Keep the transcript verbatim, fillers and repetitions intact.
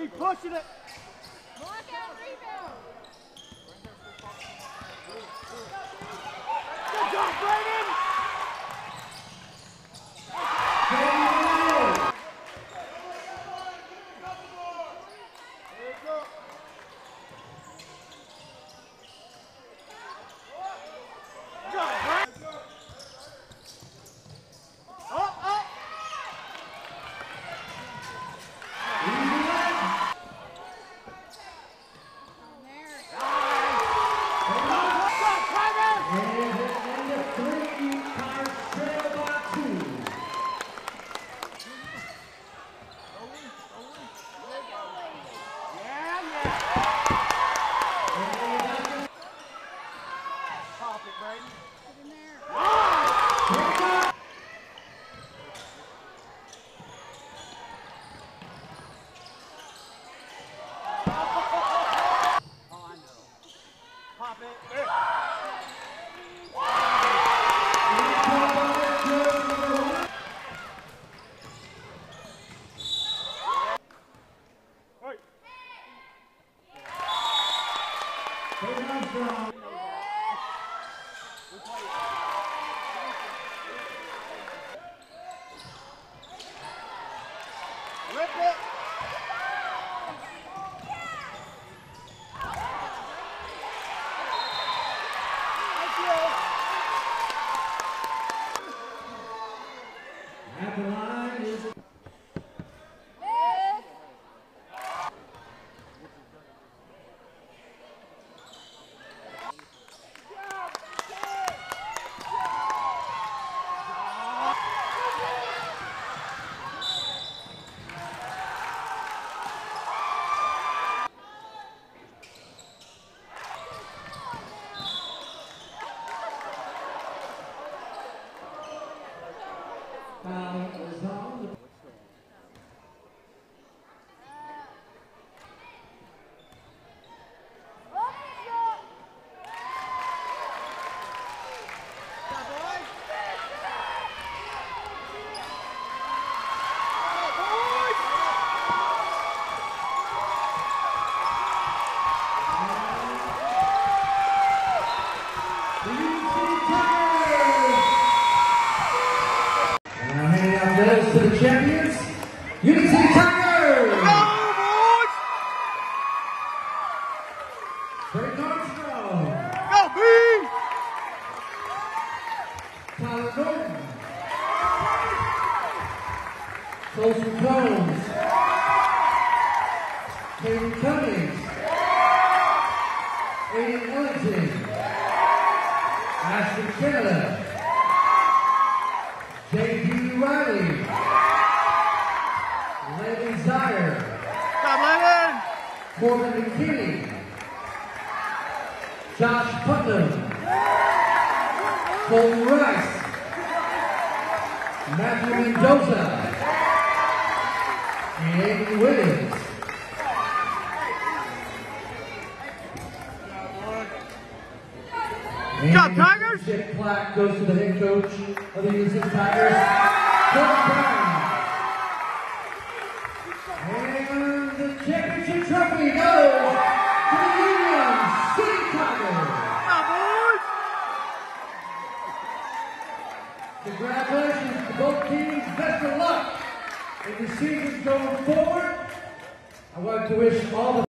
Keep pushing it. Block out rebound. Good job, Braydon. Paden Armstrong. Rip it. At the line is foul is on the to the champions, Unity Tigers! Go, boys! Braydon Armstrong! Go, B! Tyler Norton! Colson Combs! Paden Cummings! Aiden Ellington! Ashton Canada! J D Riley, Laven Zeier, Come Laven! Corbin McKinney, Josh Putnam, Colton Rice, Matthew Mendoza, and Aiden Williams. Good job, Tigers! The plaque goes to the head coach of the Unity Tigers, Coach Brown. And the championship trophy goes to the Union City Tigers. Come on, boys! Congratulations to both teams. Best of luck in the seasons going forward. I want to wish all the